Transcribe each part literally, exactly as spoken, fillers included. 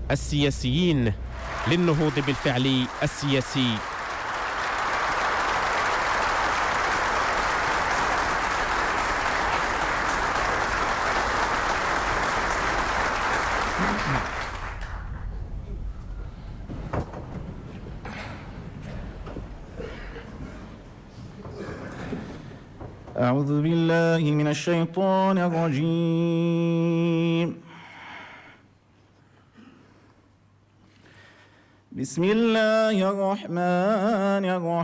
السياسيين للنهوض بالفعل السياسي. أعوذ بالله من الشيطان الرجيم. بسم الله الرحمن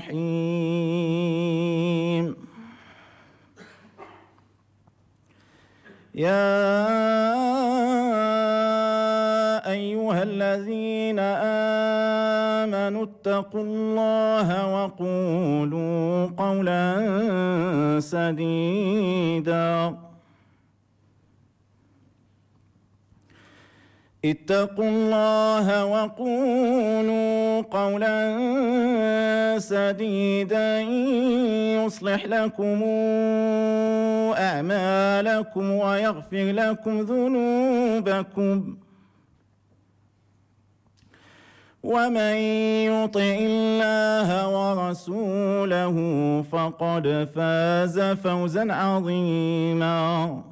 الرحيم. يا أيها الذين آمنوا اتقوا الله وقولوا قولا سديدا اتقوا الله وقولوا قولا سديدا يصلح لكم أعمالكم ويغفر لكم ذنوبكم، ومن يطع الله ورسوله فقد فاز فوزا عظيما.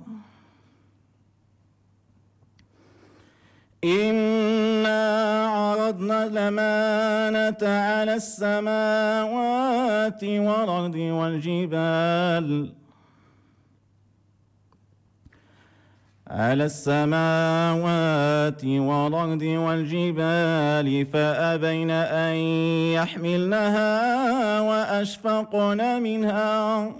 إنا عرضنا الأمانة على السماوات والأرض والجبال على السماوات والأرض والجبال فأبين أن يحملنها وأشفقن منها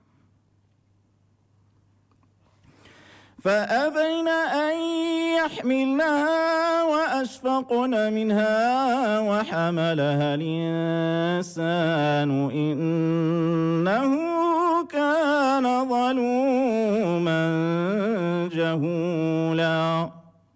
فأبين أن يحملنها وأشفقن منها وحملها الإنسان إنه كان ظلوما جهولا.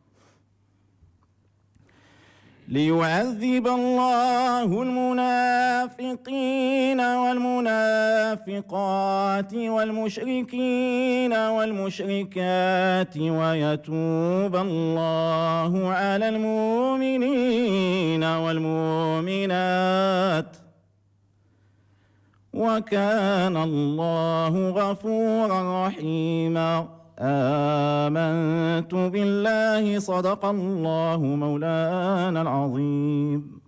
ليعذب الله المنافقين والمنافقات والمشركين والمشركات ويتوب الله على المؤمنين والمؤمنات، وكان الله غفورا رحيما. آمنت بالله صدق الله مولانا العظيم.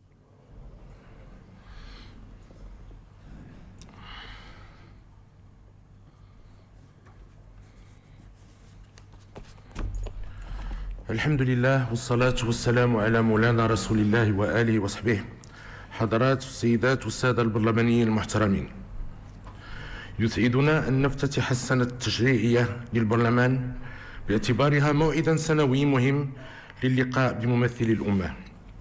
الحمد لله والصلاة والسلام على مولانا رسول الله وآله وصحبه. حضرات السيدات والسادة البرلمانيين المحترمين، يسعدنا أن نفتتح السنة التشريعية للبرلمان باعتبارها موعدا سنوي مهم للقاء بممثلي الأمة،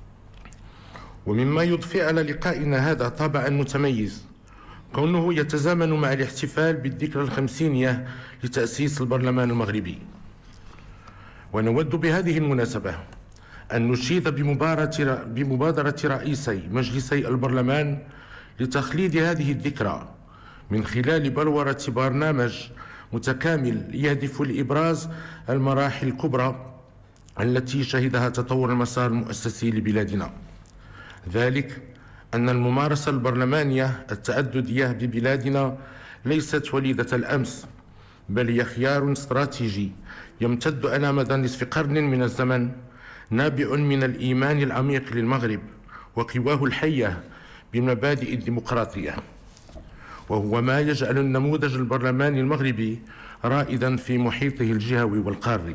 ومما يضفي على لقائنا هذا طابعا متميز كونه يتزامن مع الاحتفال بالذكرى الخمسينية لتأسيس البرلمان المغربي. ونود بهذه المناسبة أن نشيد بمبادرة رئيسي مجلسي البرلمان لتخليد هذه الذكرى من خلال بلورة برنامج متكامل يهدف لإبراز المراحل الكبرى التي شهدها تطور المسار المؤسسي لبلادنا. ذلك أن الممارسة البرلمانية التعددية ببلادنا ليست وليدة الأمس، بل هي خيار استراتيجي يمتد على مدى نصف قرن من الزمن، نابع من الإيمان العميق للمغرب وقواه الحية بمبادئ الديمقراطية، وهو ما يجعل النموذج البرلماني المغربي رائدا في محيطه الجهوي والقاري.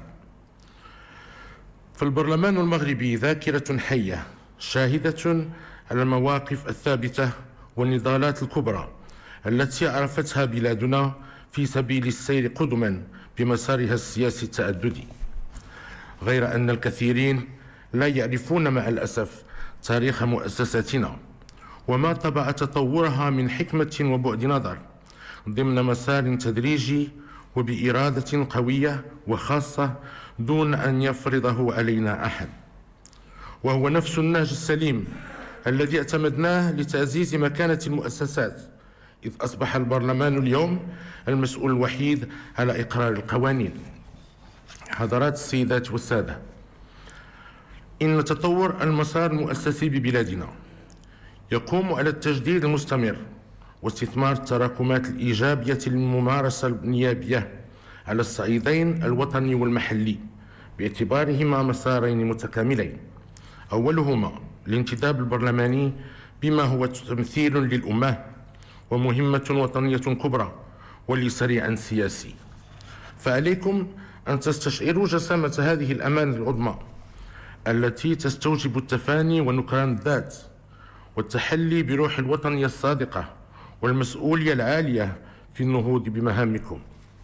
فالبرلمان المغربي ذاكرة حية شاهدة على المواقف الثابتة والنضالات الكبرى التي عرفتها بلادنا في سبيل السير قدما بمسارها السياسي التعددي، غير أن الكثيرين لا يعرفون مع الأسف تاريخ مؤسساتنا وما طبع تطورها من حكمة وبعد نظر ضمن مسار تدريجي وبإرادة قوية وخاصة دون أن يفرضه علينا أحد، وهو نفس النهج السليم الذي اعتمدناه لتعزيز مكانة المؤسسات، إذ أصبح البرلمان اليوم المسؤول الوحيد على إقرار القوانين. حضرات السيدات والسادة، إن تطور المسار المؤسسي ببلادنا يقوم على التجديد المستمر واستثمار التراكمات الإيجابية للممارسة النيابية على الصعيدين الوطني والمحلي باعتبارهما مسارين متكاملين، أولهما الانتداب البرلماني بما هو تمثيل للأمة ومهمة وطنية كبرى ولسريع سياسي، فعليكم أن تستشعروا جسامة هذه الأمانة العظمى التي تستوجب التفاني ونكران الذات والتحلي بروح الوطنية الصادقة والمسؤولية العالية في النهوض بمهامكم.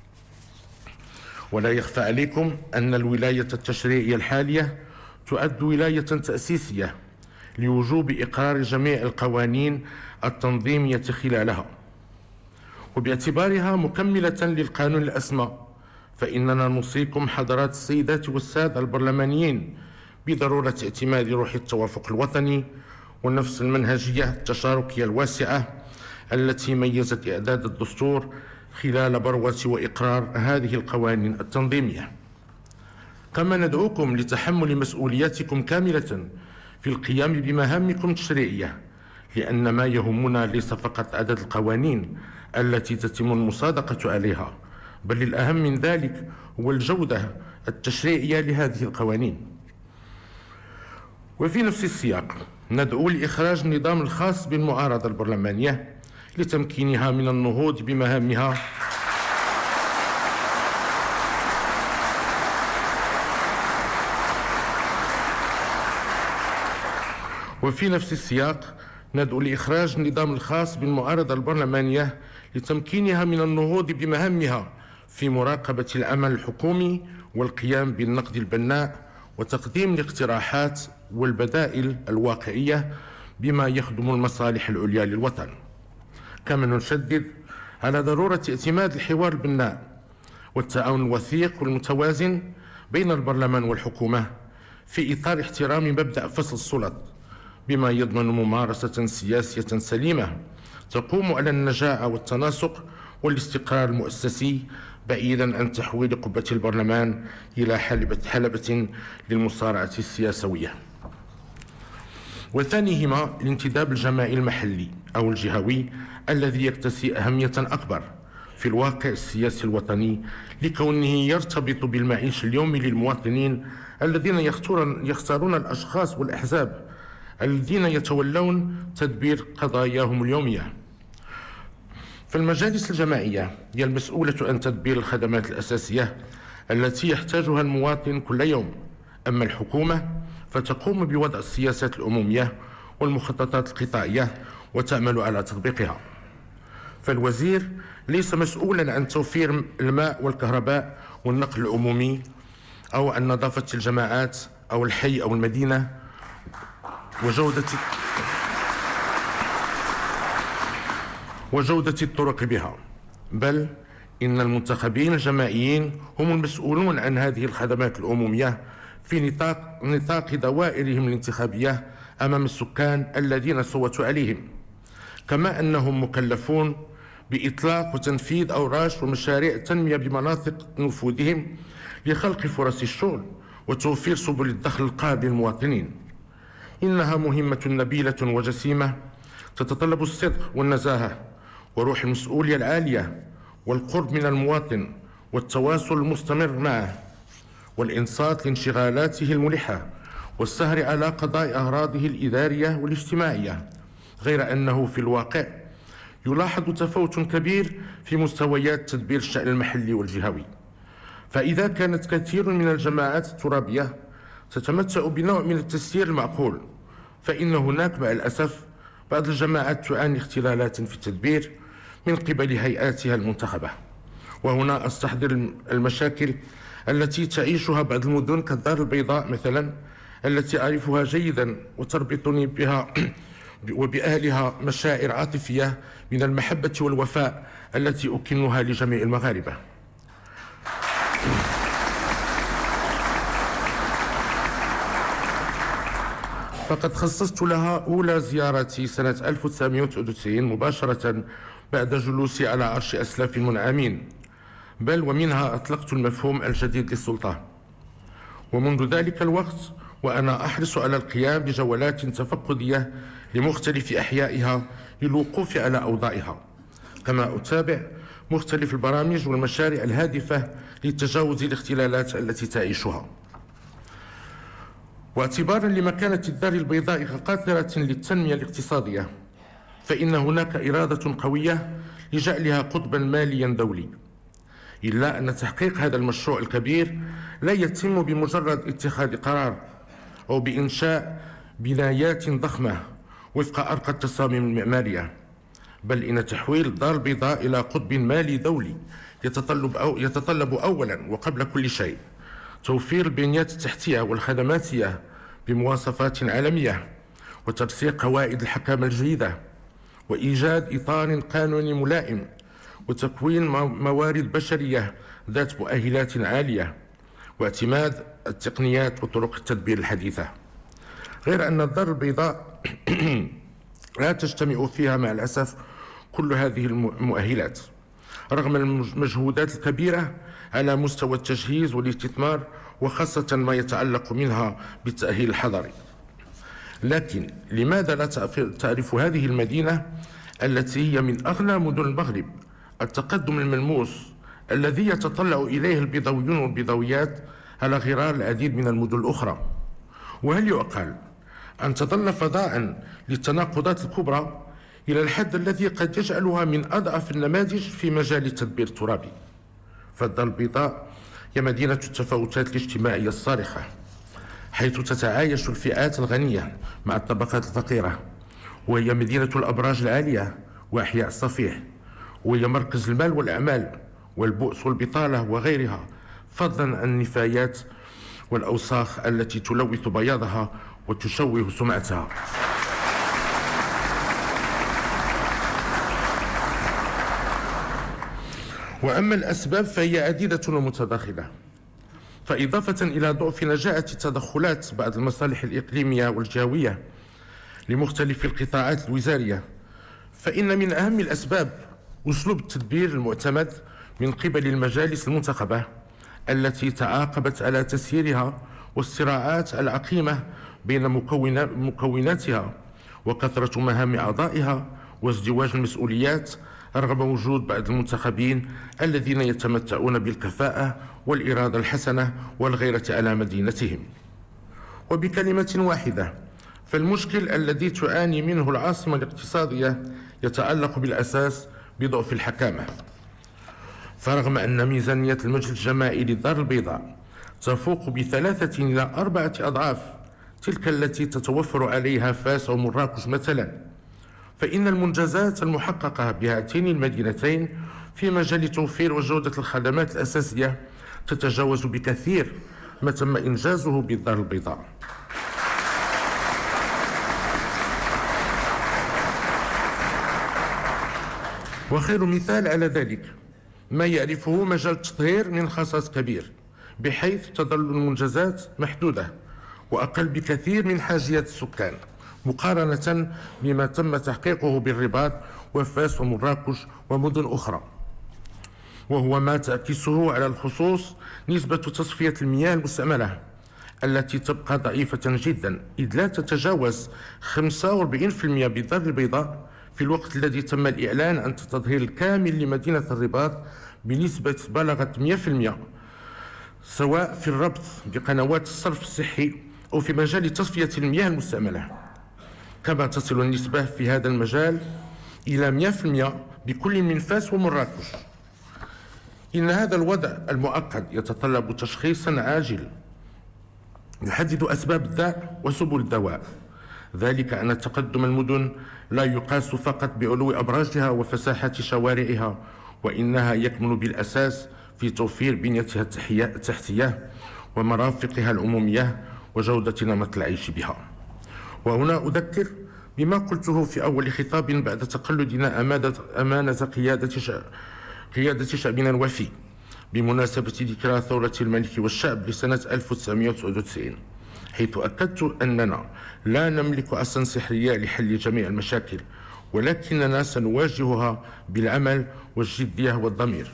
ولا يخفى عليكم أن الولاية التشريعية الحالية تؤد ولاية تأسيسية لوجوب إقرار جميع القوانين التنظيمية خلالها، وباعتبارها مكملة للقانون الأسمى فإننا نوصيكم حضرات السيدات والسادة البرلمانيين بضرورة اعتماد روح التوافق الوطني ونفس المنهجية التشاركية الواسعة التي ميزت إعداد الدستور خلال بروة وإقرار هذه القوانين التنظيمية. كما ندعوكم لتحمل مسؤولياتكم كاملة في القيام بمهامكم التشريعية، لأن ما يهمنا ليس فقط عدد القوانين التي تتم المصادقة عليها، بل الأهم من ذلك هو الجودة التشريعية لهذه القوانين. وفي نفس السياق ندعو لإخراج النظام الخاص بالمعارضة البرلمانية لتمكينها من النهوض بمهامها وفي نفس السياق ندعو لإخراج النظام الخاص بالمعارضة البرلمانية لتمكينها من النهوض بمهامها في مراقبة العمل الحكومي والقيام بالنقد البناء وتقديم الاقتراحات والبدائل الواقعية بما يخدم المصالح العليا للوطن. كما نشدد على ضرورة اعتماد الحوار البناء والتعاون الوثيق والمتوازن بين البرلمان والحكومة في إطار احترام مبدأ فصل السلط بما يضمن ممارسة سياسية سليمة تقوم على النجاعة والتناسق والاستقرار المؤسسي بعيدا عن تحويل قبة البرلمان إلى حلبة حلبة للمصارعة السياسوية. وثانيهما الانتداب الجماعي المحلي أو الجهوي الذي يكتسي أهمية أكبر في الواقع السياسي الوطني لكونه يرتبط بالمعيش اليومي للمواطنين الذين يختارون الأشخاص والأحزاب الذين يتولون تدبير قضاياهم اليومية. فالمجالس الجماعية هي المسؤولة عن تدبير الخدمات الأساسية التي يحتاجها المواطن كل يوم، أما الحكومة فتقوم بوضع السياسات العمومية والمخططات القطاعية وتعمل على تطبيقها. فالوزير ليس مسؤولا عن توفير الماء والكهرباء والنقل العمومي أو عن نظافة الجماعات أو الحي أو المدينة وجودة وجودة الطرق بها، بل إن المنتخبين الجماعيين هم المسؤولون عن هذه الخدمات العمومية في نطاق نطاق دوائرهم الانتخابية أمام السكان الذين صوتوا عليهم، كما أنهم مكلفون بإطلاق وتنفيذ أوراش ومشاريع تنمية بمناطق نفوذهم لخلق فرص الشغل وتوفير سبل الدخل القابل للمواطنين. إنها مهمة نبيلة وجسيمة تتطلب الصدق والنزاهة وروح المسؤولية العالية والقرب من المواطن والتواصل المستمر معه والإنصات لانشغالاته الملحة والسهر على قضاء أغراضه الإدارية والاجتماعية، غير أنه في الواقع يلاحظ تفاوت كبير في مستويات تدبير الشأن المحلي والجهوي. فإذا كانت كثير من الجماعات الترابية تتمتع بنوع من التسيير المعقول، فإن هناك مع الأسف بعض الجماعات تعاني اختلالات في التدبير من قبل هيئاتها المنتخبة. وهنا أستحضر المشاكل التي تعيشها بعض المدن كالدار البيضاء مثلا، التي أعرفها جيدا وتربطني بها وبأهلها مشاعر عاطفية من المحبة والوفاء التي أكنها لجميع المغاربة. فقد خصصت لها أولى زيارتي سنة ألف وتسعمائة وتسعة وتسعين مباشرة بعد جلوسي على عرش أسلاف المنعمين، بل ومنها أطلقت المفهوم الجديد للسلطة. ومنذ ذلك الوقت وأنا أحرص على القيام بجولات تفقدية لمختلف أحيائها للوقوف على أوضاعها، كما أتابع مختلف البرامج والمشاريع الهادفة لتجاوز الاختلالات التي تعيشها. واعتبارا لمكانة الدار البيضاء كقاطرة للتنمية الاقتصادية، فإن هناك إرادة قوية لجعلها قطبا ماليا دولي، إلا أن تحقيق هذا المشروع الكبير لا يتم بمجرد اتخاذ قرار أو بإنشاء بنايات ضخمة وفق أرقى التصاميم المعمارية، بل إن تحويل الدار البيضاء إلى قطب مالي دولي يتطلب, أو يتطلب أولا وقبل كل شيء توفير البنيات التحتية والخدماتية بمواصفات عالمية، وترسيخ قواعد الحكامة الجيدة، وإيجاد إطار قانوني ملائم، وتكوين موارد بشرية ذات مؤهلات عالية، واعتماد التقنيات وطرق التدبير الحديثة. غير أن الدار البيضاء لا تجتمع فيها مع الأسف كل هذه المؤهلات رغم المجهودات الكبيرة على مستوى التجهيز والاستثمار، وخاصة ما يتعلق منها بالتأهيل الحضري. لكن لماذا لا تعرف هذه المدينة التي هي من أغنى مدن المغرب التقدم الملموس الذي يتطلع إليه البيضاويون والبيضاويات على غرار العديد من المدن الأخرى؟ وهل يعقل أن تظل فضاء للتناقضات الكبرى إلى الحد الذي قد يجعلها من أضعف النماذج في مجال التدبير الترابي؟ فالدار البيضاء هي مدينة التفاوتات الاجتماعية الصارخة، حيث تتعايش الفئات الغنية مع الطبقات الفقيرة، وهي مدينة الأبراج العالية وأحياء الصفيح، وهي مركز المال والأعمال والبؤس والبطالة وغيرها، فضلا عن النفايات والأوساخ التي تلوث بياضها وتشوه سمعتها. وأما الأسباب فهي عديدة ومتداخلة، فإضافة إلى ضعف نجاعة تدخلات بعض المصالح الإقليمية والجهوية لمختلف القطاعات الوزارية، فإن من أهم الأسباب أسلوب التدبير المعتمد من قبل المجالس المنتخبة التي تعاقبت على تسييرها، والصراعات العقيمة بين مكوناتها، وكثرة مهام أعضائها، وازدواج المسؤوليات رغم وجود بعض المنتخبين الذين يتمتعون بالكفاءة والإرادة الحسنة والغيرة على مدينتهم. وبكلمة واحدة، فالمشكل الذي تعاني منه العاصمة الاقتصادية يتعلق بالأساس بضعف الحكامة. فرغم أن ميزانية المجلس الجماعي للدار البيضاء تفوق بثلاثة إلى أربعة أضعاف تلك التي تتوفر عليها فاس ومراكش مثلا، فإن المنجزات المحققة بهاتين المدينتين في مجال توفير وجودة الخدمات الأساسية تتجاوز بكثير ما تم إنجازه بالدار البيضاء. وخير مثال على ذلك ما يعرفه مجال التطهير من خصاص كبير، بحيث تظل المنجزات محدودة وأقل بكثير من حاجيات السكان مقارنة بما تم تحقيقه بالرباط وفاس ومراكش ومدن أخرى، وهو ما تعكسه على الخصوص نسبة تصفية المياه المستعملة التي تبقى ضعيفة جدا، إذ لا تتجاوز خمسة وأربعين بالمئة بالدار البيضاء، في الوقت الذي تم الإعلان عن التطهير الكامل لمدينة الرباط بنسبة بلغت مئة بالمئة، سواء في الربط بقنوات الصرف الصحي أو في مجال تصفية المياه المستعملة، كما تصل النسبة في هذا المجال إلى مئة بالمئة بكل من فاس ومراكش. إن هذا الوضع المعقد يتطلب تشخيصا عاجل يحدد أسباب الداء وسبل الدواء، ذلك أن تقدم المدن لا يقاس فقط بعلو أبراجها وفساحة شوارعها، وإنها يكمن بالأساس في توفير بنيتها التحتية ومرافقها العمومية وجودة نمط العيش بها. وهنا أذكر بما قلته في أول خطاب بعد تقلدنا أمانة قيادة قيادة شعبنا الوفي بمناسبة ذكرى ثورة الملك والشعب لسنة ألف وتسعمئة وتسعة وتسعين، حيث أكدت أننا لا نملك عصا سحرية لحل جميع المشاكل، ولكننا سنواجهها بالعمل والجدية والضمير.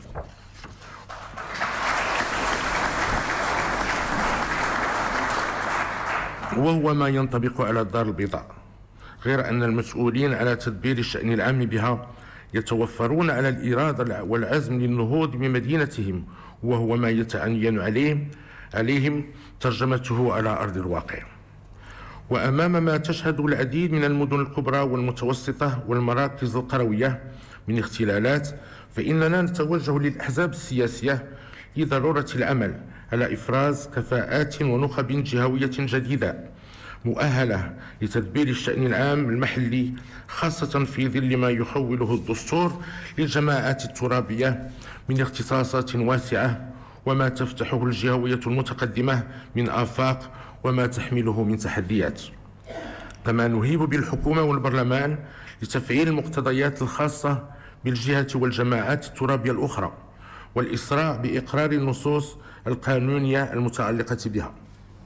وهو ما ينطبق على الدار البيضاء، غير أن المسؤولين على تدبير الشأن العام بها يتوفرون على الإرادة والعزم للنهوض بمدينتهم، وهو ما يتعين عليهم عليهم ترجمته على أرض الواقع. وأمام ما تشهد العديد من المدن الكبرى والمتوسطة والمراكز القروية من اختلالات، فإننا نتوجه للأحزاب السياسية لضرورة العمل على إفراز كفاءات ونخب جهوية جديدة مؤهلة لتدبير الشأن العام المحلي، خاصة في ظل ما يخوله الدستور للجماعات الترابية من اختصاصات واسعة، وما تفتحه الجهوية المتقدمة من آفاق وما تحمله من تحديات. كما نهيب بالحكومة والبرلمان لتفعيل المقتضيات الخاصة بالجهة والجماعات الترابية الأخرى، والإسراع بإقرار النصوص القانونية المتعلقة بها.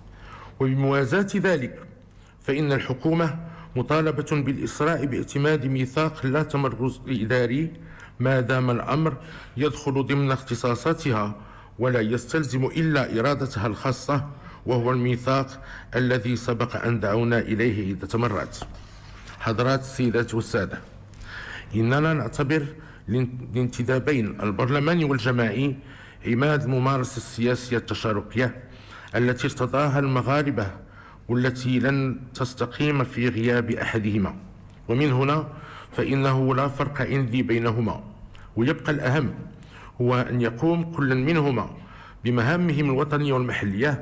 وبموازاة ذلك فإن الحكومة مطالبة بالإسراع باعتماد ميثاق لا تمرز إداري ما دام الأمر يدخل ضمن اختصاصاتها ولا يستلزم إلا إرادتها الخاصة، وهو الميثاق الذي سبق أن دعونا إليه عدة مرات. حضرات السيدات والسادة، إننا نعتبر الانتدابين البرلماني والجماعي عماد الممارسة السياسية التشاركية التي ارتضاها المغاربة، والتي لن تستقيم في غياب أحدهما. ومن هنا فإنه لا فرق عندي بينهما، ويبقى الأهم هو أن يقوم كل منهما بمهامهم الوطنية والمحلية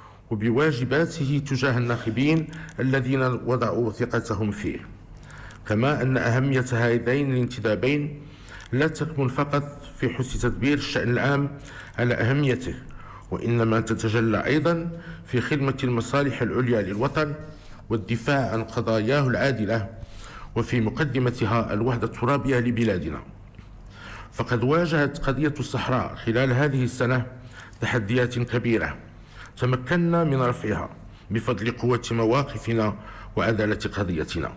وبواجباته تجاه الناخبين الذين وضعوا ثقتهم فيه. كما أن أهمية هذين الانتدابين لا تكمن فقط في حسن تدبير الشأن العام على أهميته، وإنما تتجلى أيضا في خدمة المصالح العليا للوطن والدفاع عن قضاياه العادلة، وفي مقدمتها الوحدة الترابية لبلادنا. فقد واجهت قضية الصحراء خلال هذه السنة تحديات كبيرة تمكنا من رفعها بفضل قوة مواقفنا وعدالة قضيتنا،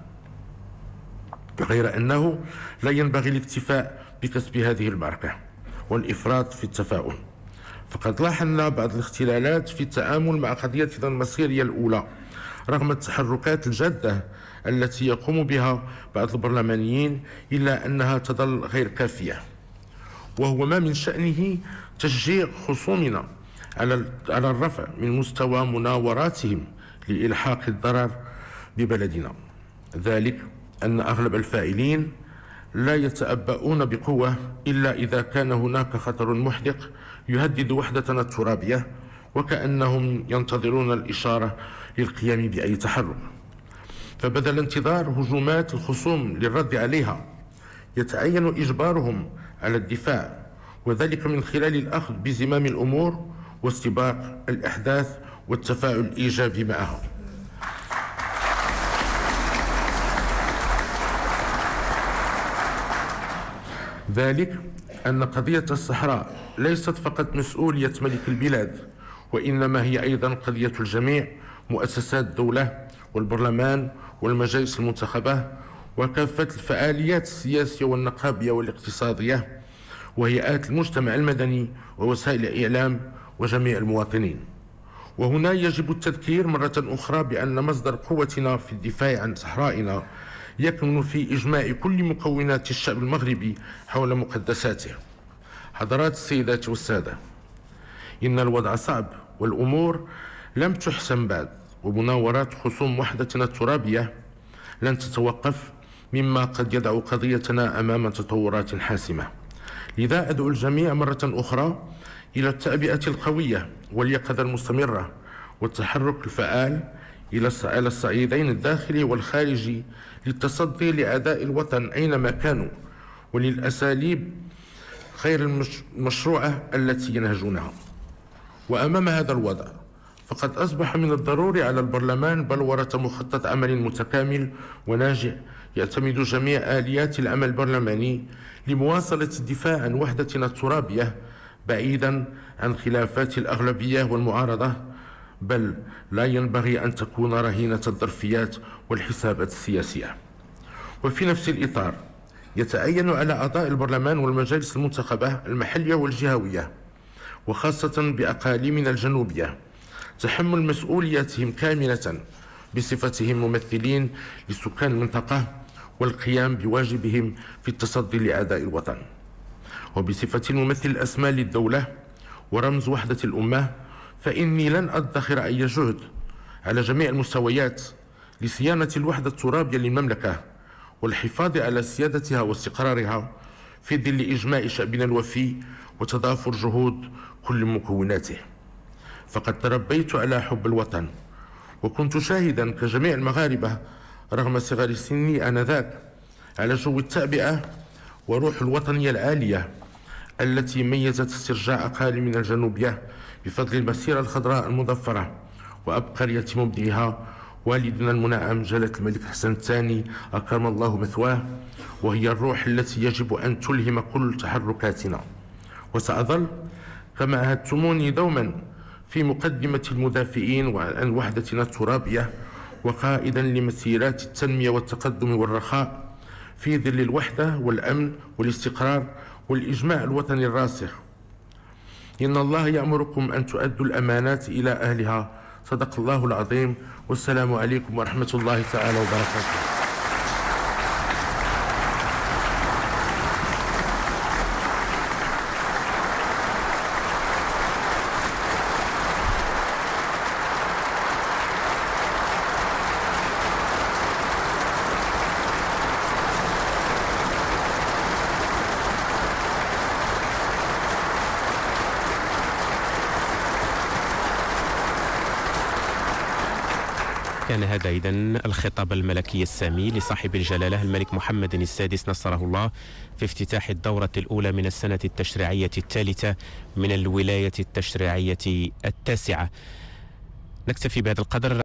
غير أنه لا ينبغي الاكتفاء بكسب هذه المعركة والإفراط في التفاؤل، فقد لاحظنا بعض الاختلالات في التعامل مع قضيتنا المصيرية الأولى رغم التحركات الجادة التي يقوم بها بعض البرلمانيين، إلا أنها تظل غير كافية، وهو ما من شأنه تشجيع خصومنا على على الرفع من مستوى مناوراتهم لإلحاق الضرر ببلدنا. ذلك أن أغلب الفاعلين لا يتأبؤون بقوة إلا إذا كان هناك خطر محدق يهدد وحدتنا الترابية، وكأنهم ينتظرون الإشارة للقيام بأي تحرك. فبدل انتظار هجومات الخصوم للرد عليها يتعين إجبارهم على الدفاع، وذلك من خلال الأخذ بزمام الأمور واستباق الأحداث والتفاعل الإيجابي معها. ذلك أن قضية الصحراء ليست فقط مسؤولية ملك البلاد، وإنما هي أيضا قضية الجميع، مؤسسات الدولة والبرلمان والمجالس المنتخبة وكافة الفعاليات السياسية والنقابية والاقتصادية وهيئات المجتمع المدني ووسائل الإعلام وجميع المواطنين. وهنا يجب التذكير مرة أخرى بأن مصدر قوتنا في الدفاع عن صحرائنا يكمن في إجماع كل مكونات الشعب المغربي حول مقدساته. حضرات السيدات والسادة، إن الوضع صعب والأمور لم تحسم بعد، ومناورات خصوم وحدتنا الترابية لن تتوقف، مما قد يدع قضيتنا أمام تطورات حاسمة. لذا أدعو الجميع مرة أخرى إلى التعبئة القوية واليقظة المستمرة والتحرك الفعال إلى الصعيدين الداخلي والخارجي للتصدي لأعداء الوطن أينما كانوا، وللأساليب غير المشروعة التي ينهجونها. وأمام هذا الوضع فقد أصبح من الضروري على البرلمان بلورة مخطط عمل متكامل وناجع يعتمد جميع آليات العمل البرلماني لمواصلة الدفاع عن وحدتنا الترابية بعيدا عن خلافات الأغلبية والمعارضة، بل لا ينبغي أن تكون رهينة الظرفيات والحسابات السياسية. وفي نفس الإطار يتعين على أعضاء البرلمان والمجالس المنتخبة المحلية والجهوية، وخاصة بأقاليمنا الجنوبية، تحمل مسؤولياتهم كاملة بصفتهم ممثلين لسكان المنطقة والقيام بواجبهم في التصدي لأعداء الوطن. وبصفة الممثل الأسمى للدولة ورمز وحدة الأمة، فإني لن أدخر أي جهد على جميع المستويات لصيانة الوحدة الترابية للمملكة والحفاظ على سيادتها واستقرارها في ظل إجماع شعبنا الوفي وتضافر جهود كل مكوناته. فقد تربيت على حب الوطن، وكنت شاهدا كجميع المغاربة رغم صغر سني آنذاك على جو التعبئة وروح الوطنية العالية التي ميزت استرجاع أقاليم من الجنوبية بفضل المسيرة الخضراء المظفرة وأبقرية مبدعها والدنا المنعم جلالة الملك حسن الثاني أكرم الله مثواه، وهي الروح التي يجب أن تلهم كل تحركاتنا. وسأظل كما عهدتموني دوما في مقدمة المدافعين عن وحدتنا الترابية وقائدا لمسيرات التنمية والتقدم والرخاء في ظل الوحدة والأمن والاستقرار والإجماع الوطني الراسخ. إن الله يأمركم أن تؤدوا الأمانات إلى أهلها. صدق الله العظيم، والسلام عليكم ورحمة الله تعالى وبركاته. كان هذا إذن الخطاب الملكي السامي لصاحب الجلالة الملك محمد السادس نصره الله في افتتاح الدورة الأولى من السنة التشريعية الثالثة من الولاية التشريعية التاسعة. نكتفي بهذا القدر.